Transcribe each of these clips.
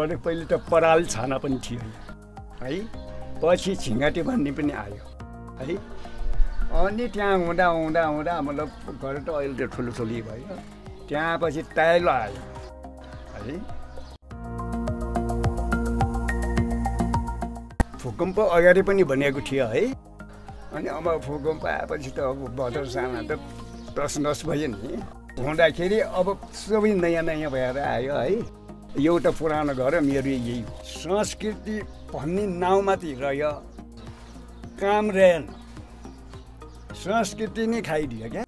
पहिले त पराल छाना पनि थियो है, पछि झिङ्गाटे भन्ने पनि आयो है। अनि त्यहाँ हुँदा हुँदा हुँदा मतलब घर त अहिले त ठुलो ठुलो भयो। त्यहाँ पछि टाइलो आयो है। भूकम्प अगाडि पनि भनेको थियो है। अनि अब भूकम्प आएपछि त अब बजार साना त तस नस भयो नि। हुँदाखेरि अब सबै नयाँ नयाँ भएर आयो है। एउटा पुरानो घर मेरो यही हो। संस्कृति भन्ने नाउँ मात्रै रह्यो, काम रहेन। संस्कृति नै खाइदियो क्या।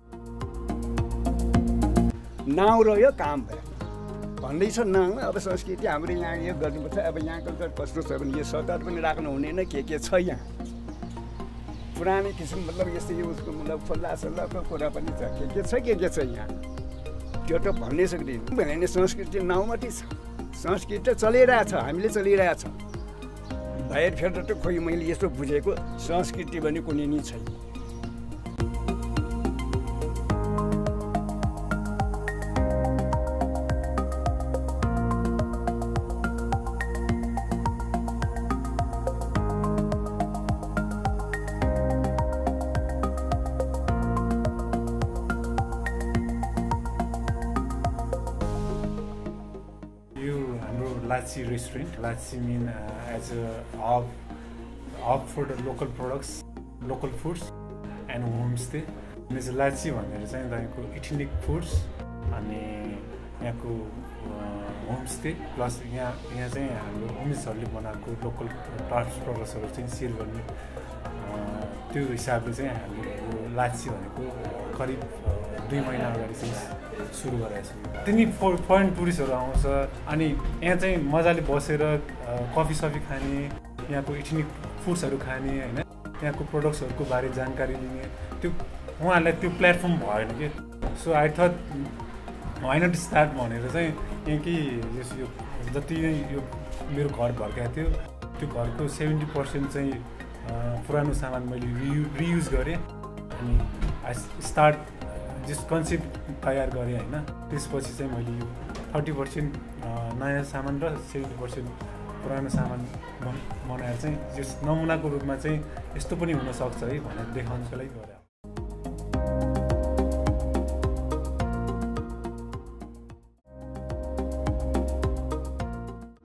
नाउँ रह्यो, काम भएन भन्दैछ न। अब संस्कृति हाम्रो यहाँ यो गर्नुपर्छ। अब यहाँको कस्तो छ भने यो सरकार पनि राख्नु हुँदैन, के छ यहाँ पुरानै किसिम मतलब यस्तो यो उसको मतलब खोल्ला सल्लाहको कुरा पनि छ। के छ यहाँ त्यो त भन्नै सक्दैन। भने संस्कृति नाउँ मात्रै छ, संस्कृति त चलिरहेछ, हामीले चलिरहेछ। बाहिर फेर त खोइ मैले यस्तो बुझेको संस्कृति भने कुनै नि छैन। Lachi restaurant. Lachi mean as a hub for the local products, local foods and homestay. This Lachi भनेर चाहिँ तपाईको ethnic foods अनि यहाँको homestay plus यहाँ चाहिँ हाम्रो होमस्टेहरुले बनाएको लोकल प्रोडक्ट्सहरु चाहिँ सेल गर्ने त्यो हिसाबले चाहिँ हामीले यो लाची भनेको करिब 2 महिना अगाडि चाहिँ सुरु गरेको छौँ। तिनी फरेन टुरिस्टहरु आउँछ अनि यहाँ चाहिँ मजाले बसेर कफी सफी खाने, यहाँको एथनिक फुड्सहरु खाने हैन, यहाँको प्रोडक्ट्सहरुको बारे जानकारी लिने, त्यो उहाँहरुलाई त्यो प्लेटफर्म भएन के। So I thought why not start भनेर चाहिँ यहाँकै यो जति यो मेरो घर भर्काएको थियो त्यो घरको 70% चाहिँ पुरानो सामान मैले रियुज गरेँ अनि आई स्टार्ट जस कन्सेप्ट तयार गरेँ हैन। त्यसपछि चाहिँ मैले यो 30% नयाँ सामान र 70% पुरानो सामान बनाएर चाहिँ यस नमुनाको रूपमा चाहिँ यस्तो पनि हुन सक्छ है भनेर देखाउनको लागि गरेँ।